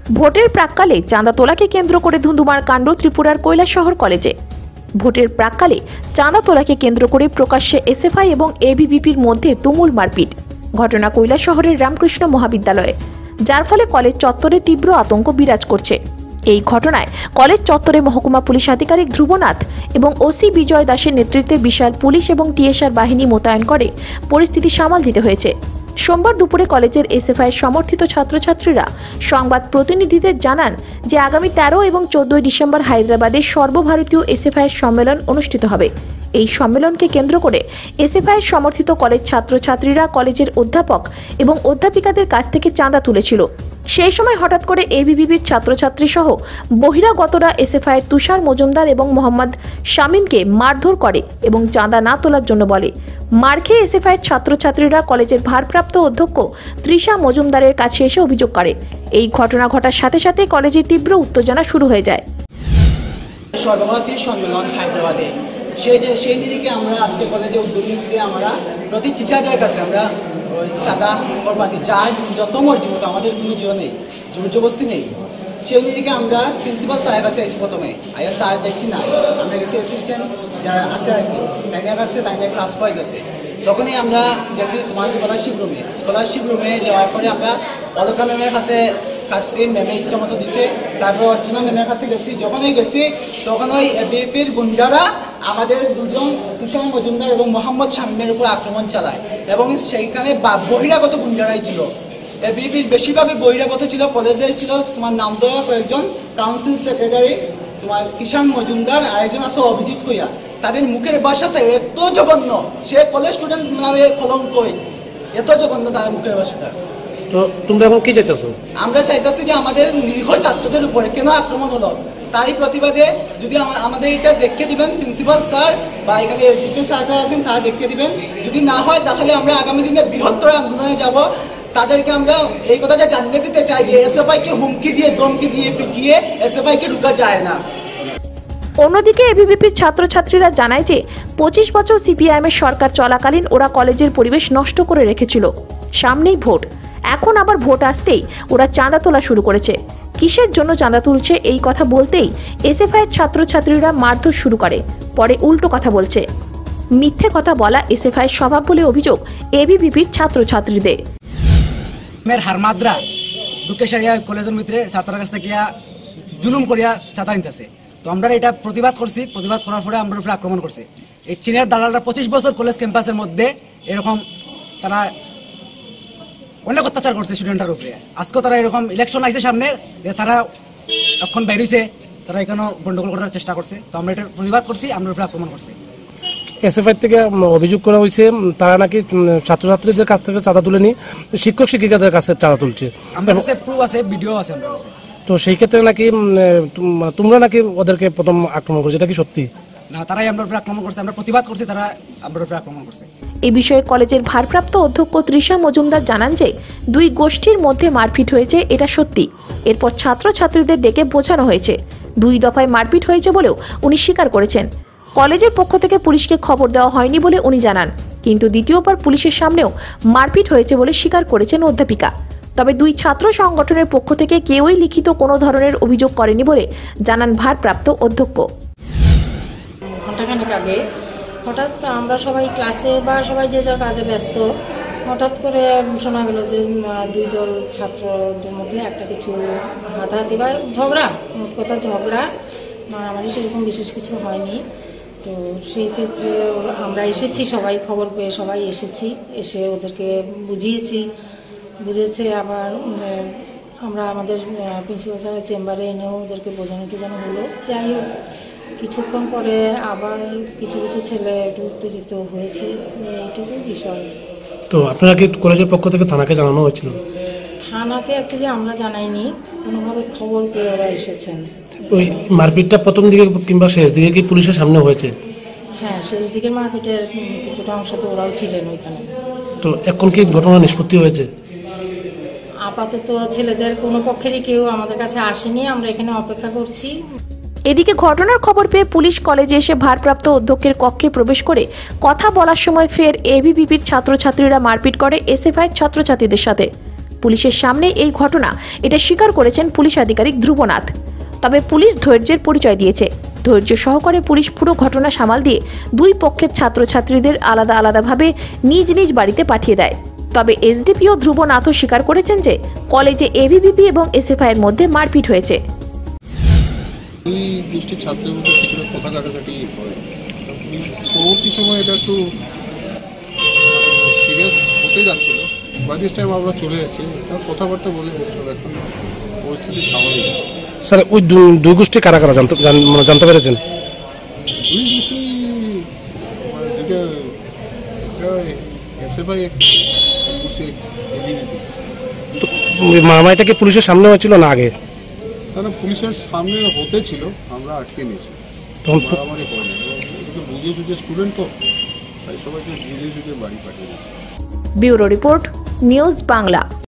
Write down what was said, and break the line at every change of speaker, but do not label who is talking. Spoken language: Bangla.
ভোটের প্রাক্কালে চাঁদা তোলাকে কেন্দ্র করে ধুন্ধুমার কাণ্ড ত্রিপুরার কৈলাসহর কলেজে। ভোটের প্রাক্কালে চাঁদা তোলাকে কেন্দ্র করে প্রকাশ্যে এসএফআই এবং এবিভিপির মধ্যে তুমুল মারপিট। ঘটনা কৈলাসহরের রামকৃষ্ণ মহাবিদ্যালয়ে, যার ফলে কলেজ চত্বরে তীব্র আতঙ্ক বিরাজ করছে। এই ঘটনায় কলেজ চত্বরে মহকুমা পুলিশ আধিকারিক ধ্রুবনাথ এবং ওসি বিজয় দাসের নেতৃত্বে বিশাল পুলিশ এবং টিএসআর বাহিনী মোতায়েন করে পরিস্থিতি সামাল দিতে হয়েছে। সোমবার দুপুরে কলেজের এসএফআইয়ের সমর্থিত ছাত্রছাত্রীরা সংবাদ প্রতিনিধিদের জানান যে আগামী 13 এবং 14 ডিসেম্বর হায়দ্রাবাদে সর্বভারতীয় এসএফআইয়ের সম্মেলন অনুষ্ঠিত হবে। এই সম্মেলনকে কেন্দ্র করে এসএফআইয়ের সমর্থিত কলেজ ছাত্রছাত্রীরা কলেজের অধ্যাপক এবং অধ্যাপিকাদের কাছ থেকে চাঁদা তুলেছিল। সেই সময় হঠাৎ করে এবিভিপির ছাত্রছাত্রী সহ বহিরাগতরা এসএফআইয়ের তুষার মজুমদার এবং মোহাম্মদ শামীমকে মারধর করে এবং চাঁদা না তোলার জন্য বলে। মার খেয়ে এসএফআইয়ের ছাত্রছাত্রীরা কলেজের ভারপ্রাপ্ত অধ্যক্ষ তৃষা মজুমদারের কাছে এসে অভিযোগ করে। এই ঘটনা ঘটার সাথে সাথে কলেজে তীব্র উত্তেজনা শুরু হয়ে যায়।
সর্বভারতীয় সম্মেলন হায়দ্রাবাদে সেই দিকে আমরা আজকে কলেজে উদ্যোগ নিয়েছি। আমরা প্রতি টিচারদের কাছে আমরা চাঁদা করবানি যার যত মর্জি মতো, আমাদের কোনো নেই, জোর জবস্তি নেই। সেই দিকে আমরা প্রিন্সিপাল স্যারের কাছে এসেছি। প্রথমে আয়া স্যার দেখছি না, আমরা গেছি অ্যাসিস্ট্যান্ট যারা আছে আর কি, তাইদের কাছে তাইদের ক্লাস পাই গেছে। তখনই আমরা গেছি তোমার স্কলারশিপ রুমে যাওয়ার পরে আমরা অলকা ম্যামের কাছে কাটছি। ম্যামে ইচ্ছা মতো দিছে। তারপর অর্চনা ম্যামের কাছে গেছি। যখনই গেছি তখন ওই এবিপির গুন্ডারা আমাদের দুজন তুষার মজুমদার এবং মোহাম্মদ শামীমের উপর আক্রমণ চালায় এবং সেইখানে বহিরাগত গুন্ডারাই ছিল। এবিপির বেশিরভাগই বহিরাগত ছিল। কলেজের ছিল তোমার নাম দেওয়া কয়েকজন কাউন্সিল সেক্রেটারি, তোমার কিষান মজুমদার, আরেকজন আছে অভিজিৎ কইয়া। তাদের মুখের ভাষাটা এত জঘন্য, সে কলেজ স্টুডেন্ট নামে কলঙ্কই, এত জঘন্য তাদের মুখের ভাষাটা।
তো তোমরা এখন কি চাইতেছো?
আমরা চাইতেছি যে আমাদের নিরীহ ছাত্রদের উপরে কেন আক্রমণ হলো, তারই প্রতিবাদে যদি আমাদের এটা দেখতে দিবেন প্রিন্সিপাল স্যার বা এখানে এসডিপি স্যাররা আছেন, তারা দেখতে দিবেন। যদি না হয় তাহলে আমরা আগামী দিনে বৃহত্তর আন্দোলনে যাব। তাদেরকে আমরা এই কথাটা জানিয়ে দিতে চাই যে এসএফআইকে হুমকি দিয়ে ধমকি দিয়ে পিটিয়ে এসএফআইকে ঢুকা যায় না।
অন্যদিকে এবিভিপির ছাত্রছাত্রীরা জানায় যে 25 বছর সিপিআইএমের সরকার চলাকালীন ওরা কলেজের পরিবেশ নষ্ট করে রেখেছিল। সামনেই ভোট, এখন আবার ভোট আসতেই ওরা চাঁদা তোলা শুরু করেছে। কিসের জন্য চাঁদা তুলছে এই কথা বলতেই এসএফআইয়ের ছাত্রছাত্রীরা মারধর শুরু করে, পরে উল্টো কথা বলছে। মিথ্যে কথা বলা এসএফআইয়ের স্বভাব বলে অভিযোগ এবিভিপির ছাত্রছাত্রীদের।
হারমাদ্রা ঢুকে সারিয়া কলেজের ভিতরে ছাত্রের কাছ থেকে জুলুম করিয়া চাঁদা নিতেছে। তো আমরা এটা প্রতিবাদ করছি। প্রতিবাদ করার পরে আমরা উপরে আক্রমণ করছি। এই চীনের দালালরা 25 বছর কলেজ ক্যাম্পাসের মধ্যে এরকম তারা অনেক অত্যাচার করছে স্টুডেন্টের উপরে। আজকে তারা এরকম ইলেকশন আসছে সামনে, তারা এখন বাইর হয়েছে, তারা এখানে গন্ডগোল করার চেষ্টা করছে। তো আমরা এটা প্রতিবাদ করছি, আমরা উপরে আক্রমণ করছি।
এসএফআই থেকে অভিযোগ করা হয়েছে তারা নাকি ছাত্রছাত্রীদের কাছ থেকে চাঁদা তুলে নিয়ে শিক্ষক শিক্ষিকাদের কাছে চাঁদা তুলছে।
আমার কাছে প্রুফ আছে, ভিডিও আছে আমার কাছে।
তো সেই ক্ষেত্রে নাকি তোমরা নাকি ওদেরকে প্রথম আক্রমণ করছো, এটা কি সত্যি?
না, তারাই আমরা উপরে আক্রমণ করছে, আমরা প্রতিবাদ করছি, তারা আমরা উপরে আক্রমণ করছে।
এই বিষয়ে কলেজের ভারপ্রাপ্ত অধ্যক্ষ তৃষা মজুমদার জানান যে দুই গোষ্ঠীর মধ্যে মারপিট হয়েছে, এটা সত্যি। এরপর ছাত্রছাত্রীদের ডেকে বোঝানো হয়েছে। 2 দফায় মারপিট হয়েছে বলেও উনি স্বীকার করেছেন। কলেজের পক্ষ থেকে পুলিশকে খবর দেওয়া হয়নি বলে উনি জানান, কিন্তু দ্বিতীয়বার পুলিশের সামনেও মারপিট হয়েছে বলে স্বীকার করেছেন অধ্যাপিকা। তবে 2 ছাত্র সংগঠনের পক্ষ থেকে কেউই লিখিত কোনো ধরনের অভিযোগ করেনি বলে জানান ভারপ্রাপ্ত অধ্যক্ষ।
ঘণ্টাখানেক আগে হঠাৎ আমরা সবাই ক্লাসে বা সবাই যে যার কাজে ব্যস্ত, হঠাৎ করে শোনা গেল যে 2 দল ছাত্রদের মধ্যে একটা কিছু হাতাহাতি বা ঝগড়া, মোট কথা ঝগড়া, মারামারি সেরকম বিশেষ কিছু হয়নি। তো সেই ক্ষেত্রে আমরা এসেছি, সবাই খবর পেয়ে সবাই এসেছি, এসে ওদেরকে বুঝেছে। আবার আমরা আমাদের প্রিন্সিপাল স্যারের চেম্বারে এনেও ওদেরকে বোঝানো হলো। যাই হোক, কিছুক্ষণ পরে আবার কিছু ছেলে একটু উত্তেজিত হয়েছে, এইটুকুই বিষয়।
তো আপনারা কি কলেজের পক্ষ থেকে থানাকে জানানো হয়েছিল?
থানাকে অ্যাকচুয়ালি আমরা জানাইনি, কোনোভাবে খবর পেয়ে ওরা এসেছেন।
ওই মারপিটটা প্রথম দিকে কিংবা শেষ দিকে কি পুলিশের সামনে হয়েছে?
হ্যাঁ, শেষ দিকের মারপিটের কিছুটা অংশ তো ওরাও ছিলেন ওইখানে।
তো এখন কি ঘটনা নিষ্পত্তি হয়েছে?
আপাতত ছেলেদের কোনো পক্ষেরই কেউ আমাদের কাছে আসেনি, আমরা এখানে অপেক্ষা করছি।
এদিকে ঘটনার খবর পেয়ে পুলিশ কলেজে এসে ভারপ্রাপ্ত অধ্যক্ষের কক্ষে প্রবেশ করে কথা বলার সময় ফের এবিভিপির ছাত্রছাত্রীরা মারপিট করে এসএফআই ছাত্রছাত্রীদের সাথে। পুলিশের সামনে এই ঘটনা এটা স্বীকার করেছেন পুলিশ আধিকারিক ধ্রুবনাথ। তবে পুলিশ ধৈর্যের পরিচয় দিয়েছে। ধৈর্য সহকারে পুলিশ পুরো ঘটনা সামাল দিয়ে দুই পক্ষের ছাত্রছাত্রীদের আলাদা আলাদাভাবে নিজ নিজ বাড়িতে পাঠিয়ে দেয়। তবে এসডিপিও ধ্রুবনাথও স্বীকার করেছেন যে কলেজে এবিভিপি এবং এসএফআই এর মধ্যে মারপিট হয়েছে।
দুই গোষ্ঠীর ছাত্রের মধ্যে কিছুটা কথা কাটাকাটি হয়। পরবর্তী সময় এটা একটু সিরিয়াস হতে যাচ্ছিল। বাই দিস টাইম আমরা চলে যাচ্ছি, কথাবার্তা বলে এখন পরিস্থিতি স্বাভাবিক।
স্যার ওই দুই গোষ্ঠী কারা কারা জানতে পেরেছেন?
দুই গোষ্ঠী দুইটা এসএফআই এক গোষ্ঠী এবিভিপি।
মারামারিটা কি পুলিশের সামনে হয়েছিল না আগে?
তারা পুলিশের সামনে হতে ছিল, আমরা আটকে নিয়েছি।
তখন
মারামারি করে না, বুঝে সুঝে স্টুডেন্ট তো, তাই সবাইকে বুঝে সুঝে বাড়ি পাঠিয়ে দিয়েছি।
Bureau report, news Bangla.